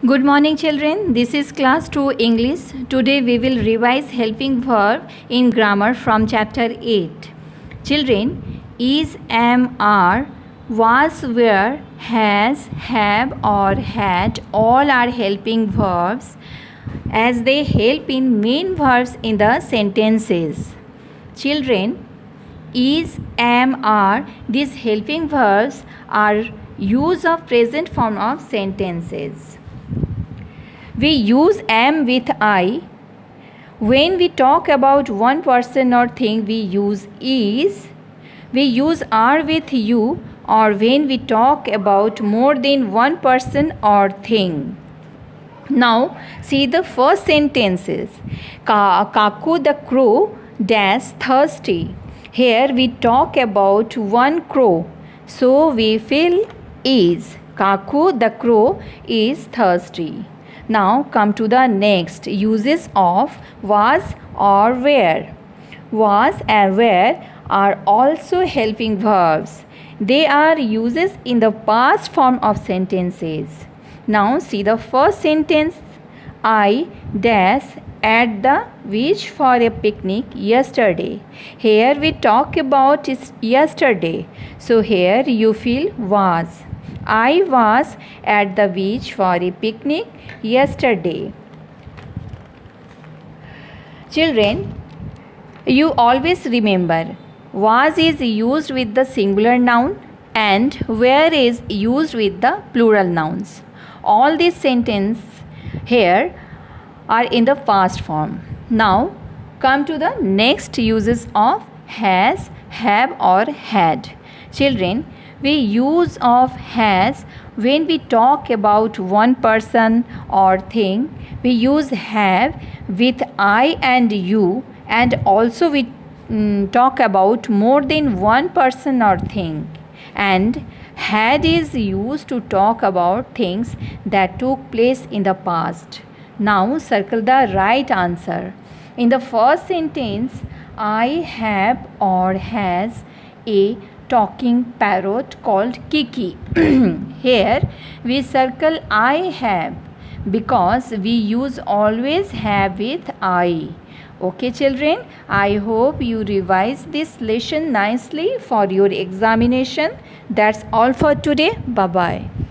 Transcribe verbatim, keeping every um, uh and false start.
Good morning children, this is class two English. Today we will revise helping verb in grammar from chapter eight. Children, is, am, are, was, were, has, have or had all are helping verbs as they help in main verbs in the sentences. Children, is, am, are, these helping verbs are use of present form of sentences. We use am with I. When we talk about one person or thing, we use is. We use are with you, or when we talk about more than one person or thing. Now, see the first sentences. Ka Kaku the crow dash thirsty. Here we talk about one crow, so we fill is. Kaku the crow is thirsty. Now come to the next uses of was or were. Was and were are also helping verbs. They are uses in the past form of sentences. Now see the first sentence. I dash at the beach for a picnic yesterday. Here we talk about is yesterday. So here you feel was. I was at the beach for a picnic yesterday. Children, you always remember was is used with the singular noun and where is used with the plural nouns. All these sentences here are in the past form. Now come to the next uses of has, have or had. Children, we use of has when we talk about one person or thing. We use have with I and you, and also we mm, talk about more than one person or thing. And had is used to talk about things that took place in the past. Now circle the right answer. In the first sentence, I have or has a talking parrot called Kiki. Here we circle I have because we use always have with I. Okay children, I hope you revise this lesson nicely for your examination. That's all for today. Bye bye.